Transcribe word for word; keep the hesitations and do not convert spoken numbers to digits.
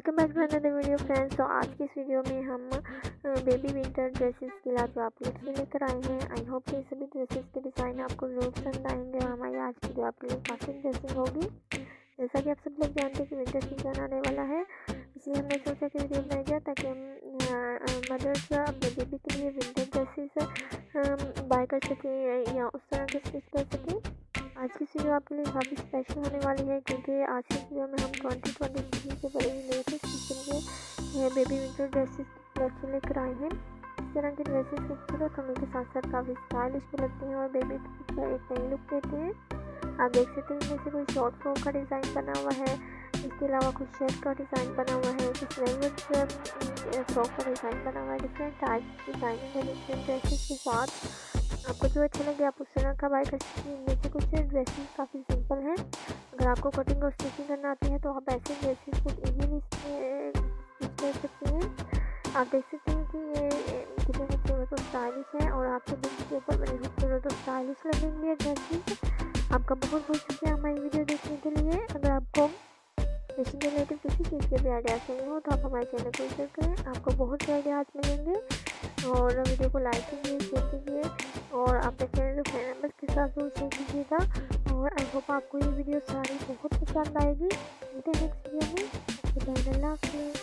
Welcome back to another video friends. तो आज की इस वीडियो में हम बेबी विंटर ड्रेसेस के लाजवाब क्लिप्स लेकर आए हैं। आई होप कि सभी ड्रेसेस के डिज़ाइन आपको ज़रूर पसंद आएंगे और हमारी आज की वीडियो आपके लिए काफ़ी इंटरेस्टिंग होगी। जैसा कि आप सब लोग जानते हैं कि विंटर सीजन आने वाला है, इसलिए हमने सोचा कि वीडियो बनाई जाए ताकि हम मदर्स अपने बेबी के लिए विंटर ड्रेसेस बाय कर सकें या उस तरह के स्टिच कर सकें। आज की वीडियो आपके लिए काफ़ी स्पेशल होने वाली है क्योंकि आज की वीडियो में हम ट्वेंटी ट्वेंटी थ्री से बड़े ही लेटेस्ट किस्म के बेबी विंटर ड्रेसेस कलेक्शन लेकर आए हैं। इस तरह के ड्रेसेस खूबसूरत होने के साथ साथ काफ़ी स्टाइलिश भी लगते हैं और बेबी को एक नई लुक देते हैं। आप देख सकते हैं इनमें से कोई शॉर्ट फ्रॉक का डिज़ाइन बना हुआ है, इसके अलावा कुछ शर्ट का डिज़ाइन बना हुआ है, कुछ वेलवेट फ्रॉक का डिज़ाइन बना हुआ है। डिफरेंट टाइप डिज़ाइनिंग है डिफरेंट ड्रेसेस के साथ। आपको जो अच्छा लगे आप उस तरह का बाय कर सकते हैं। इनमें से कुछ ड्रेसेस काफ़ी सिंपल हैं। अगर आपको कटिंग और स्टिचिंग करना आती है तो आप ऐसे ड्रेसेस को इजीली स्टिच कर सकते हैं। आप देख सकते हैं कि ये कितने खूबसूरत और स्टाइलिश है और आपके बेबी के ऊपर बड़े खूबसूरत और स्टाइलिश लगेंगे ड्रेसेस। आपका बहुत बहुत शुक्रिया हमारी वीडियो देखने के लिए। अगर आपको फैशन रिलेटेड किसी चीज़ के भी आइडियाज़ चाहिए हो तो आप हमारे चैनल को विजिट करें, आपको बहुत से आइडियाज़ मिलेंगे। और वीडियो को लाइक कीजिए, शेयर कीजिए और अपने चैनल के फ्रेंड मेम्बर्स के साथ जरूर शेयर कीजिएगा। और आई होप आपको ये वीडियो सारी बहुत पसंद आएगी। मिलते हैं नेक्स्ट वीडियो में। अल्लाह हाफ़िज़।